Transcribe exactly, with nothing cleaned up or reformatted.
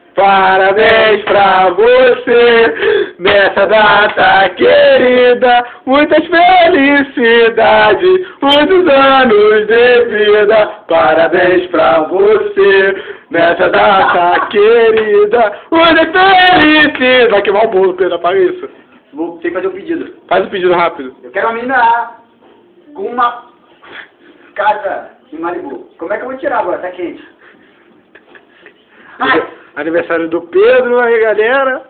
Parabéns pra você nessa data querida, muitas felicidades, muitos anos de vida. Parabéns pra você nessa data querida, muitas felicidades. Vai queimar o bolo, Pedro, apaga isso. Vou ter que fazer um pedido. Faz o pedido rápido. Eu quero uma menina com uma casa em Malibu. Como é que eu vou tirar agora? Tá quente. Ai! Aniversário do Pedro aí, galera.